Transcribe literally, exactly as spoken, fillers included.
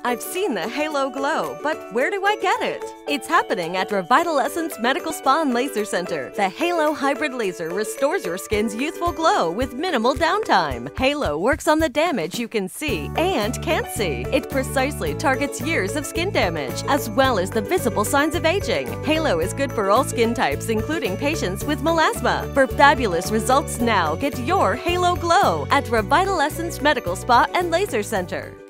I've seen the Halo Glow, but where do I get it? It's happening at Revitalescence Medical Spa and Laser Center. The Halo Hybrid Laser restores your skin's youthful glow with minimal downtime. Halo works on the damage you can see and can't see. It precisely targets years of skin damage, as well as the visible signs of aging. Halo is good for all skin types, including patients with melasma. For fabulous results now, get your Halo Glow at Revitalescence Medical Spa and Laser Center.